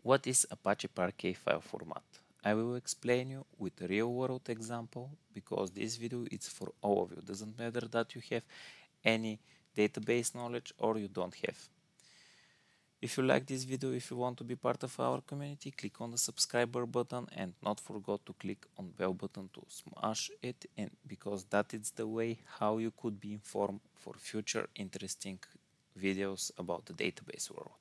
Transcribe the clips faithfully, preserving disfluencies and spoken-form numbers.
What is Apache Parquet file format? I will explain you with a real world example because this video is for all of you. Doesn't matter that you have any database knowledge or you don't have. If you like this video, if you want to be part of our community, click on the subscriber button and not forget to click on bell button to smash it, and because that is the way how you could be informed for future interesting videos about the database world.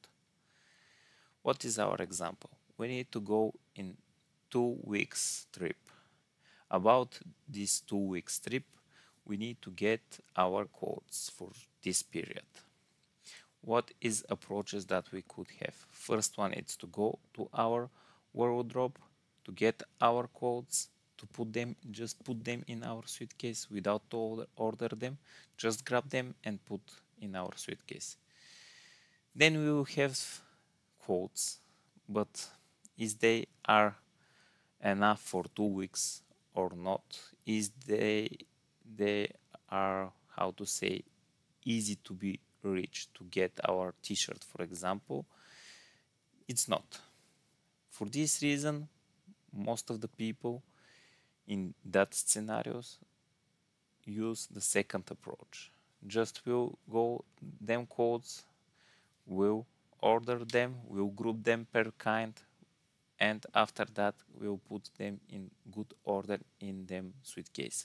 What is our example? We need to go in two weeks trip. About this two weeks trip, we need to get our codes for this period. What is approaches that we could have? First one is to go to our wardrobe to get our codes, to put them, just put them in our suitcase without to order, order them, just grab them and put in our suitcase. Then we will have codes, but is they are enough for two weeks or not? Is they they are, how to say, easy to be reached to get our t-shirt, for example? It's not. For this reason, most of the people in that scenarios use the second approach. Just will go them codes, will order them, we'll group them per kind, and after that we'll put them in good order in them suitcase.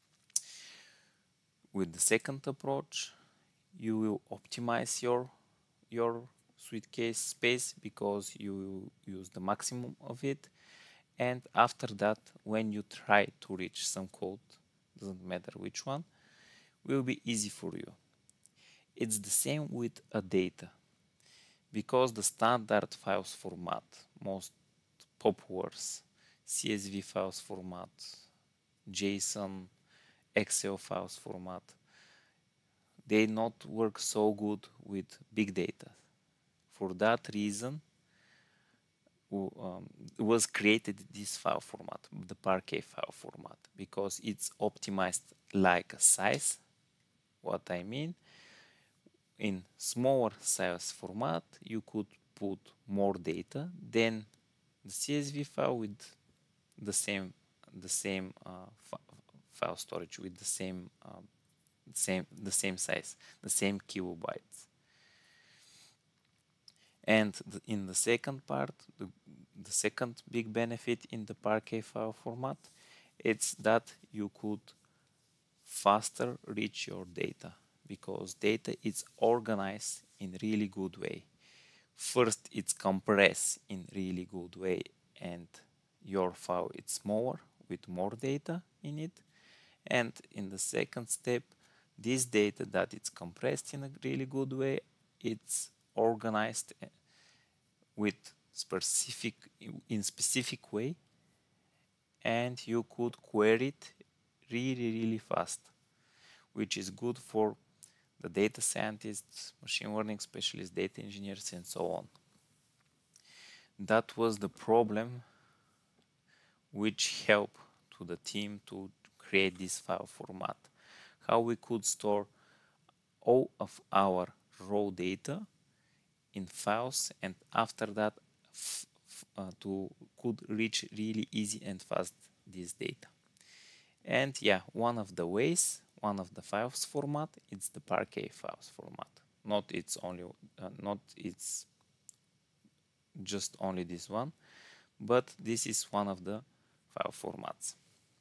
With the second approach, you will optimize your your suitcase space because you will use the maximum of it, and after that, when you try to reach some code, doesn't matter which one, will be easy for you. It's the same with a data, because the standard files format, most popular C S V files format, JSON, Excel files format, they not work so good with big data. For that reason, um, was created this file format, the Parquet file format, because it's optimized like a size. What I mean, in smaller size format, you could put more data than the C S V file with the same the same uh, file storage, with the same um, same the same size, the same kilobytes. And the, in the second part, the, the second big benefit in the Parquet file format, it's that you could faster reach your data, because data is organized in really good way. First, it's compressed in really good way, and your file is smaller with more data in it. And in the second step, this data that it's compressed in a really good way, it's organized with specific in specific way, and you could query it really really fast, which is good for the data scientists, machine learning specialists, data engineers, and so on. That was the problem which helped to the team to create this file format. How we could store all of our raw data in files, and after that f f uh, to could reach really easy and fast this data. And yeah, one of the ways, one of the files format, it's the Parquet files format. Not it's only uh, not it's just only this one, but this is one of the file formats.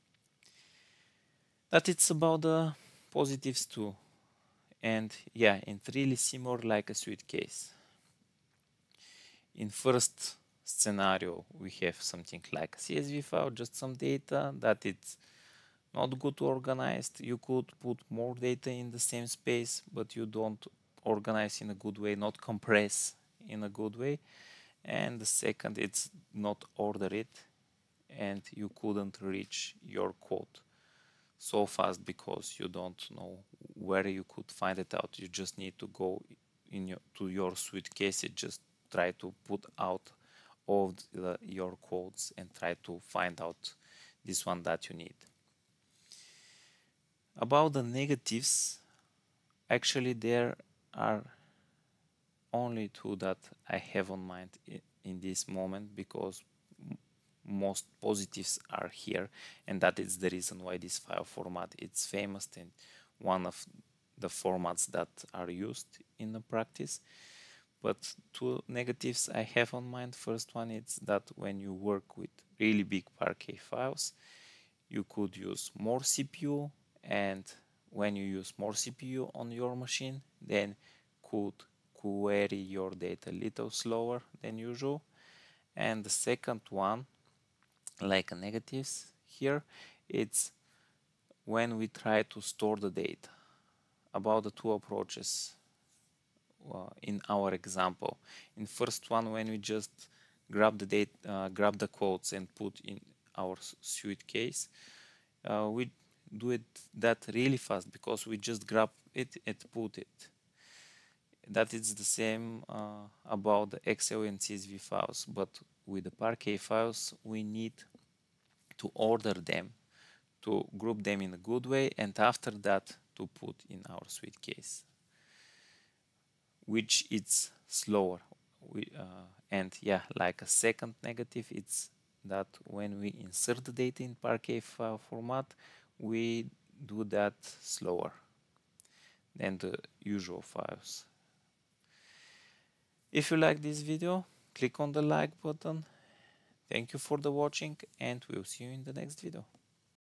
That it's about the positives too. And yeah, it's really similar like a suitcase. In first scenario, we have something like a C S V file, just some data that it's not good organized. You could put more data in the same space, but you don't organize in a good way, not compress in a good way. And the second, it's not order it, and you couldn't reach your code so fast because you don't know where you could find it out. You just need to go in your, to your suitcase, and just try to put out all the, your codes and try to find out this one that you need. About the negatives, actually there are only two that I have on mind in this moment because most positives are here, and that is the reason why this file format is famous and one of the formats that are used in the practice. But two negatives I have on mind. First one is that when you work with really big Parquet files, you could use more C P U, and when you use more C P U on your machine, then could query your data a little slower than usual. And the second one, like negatives here, it's when we try to store the data. About the two approaches uh, in our example. In first one, when we just grab the data, uh, grab the quotes and put in our suitcase, uh, we do it that really fast because we just grab it and put it. That is the same uh, about the Excel and C S V files, but with the Parquet files, we need to order them, to group them in a good way, and after that to put in our suitcase, which is slower. We, uh, and yeah, like a second negative, it's that when we insert the data in Parquet file format, we do that slower than the usual files. If you like this video, click on the like button. Thank you for the watching, and we'll see you in the next video.